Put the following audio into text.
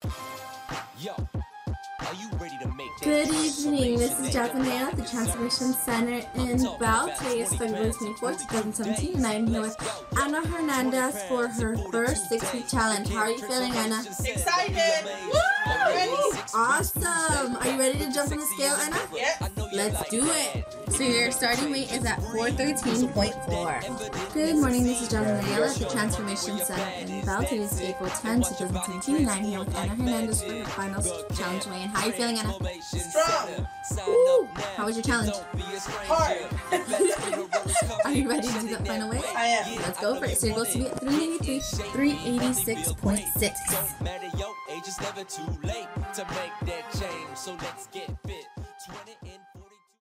Yo, are you ready to make that Good evening, this is Jasmine Nail at the Transformation Center in Bell. Today is February 24, 2017, and I'm here with Ana Hernandez for her first 6-week challenge. How are you feeling, Ana? Excited! Woo! Ready? Awesome! Are you ready to jump on the scale, Ana? Yes. Let's do it! So your starting weight is at 413.4. Good morning, this is Jasmine Nail at the Transformation Center in Bell. Today is April 10, 2017, and I'm here with Ana Hernandez for her final challenge weigh-in. How are you feeling, Ana? Strong. Woo! How was your challenge? Hard. Are you ready to do that final weight? I am. Let's go for it. So your goal is to be at 386.6. Matter your age is never too late to make that change. So let's get fit. 20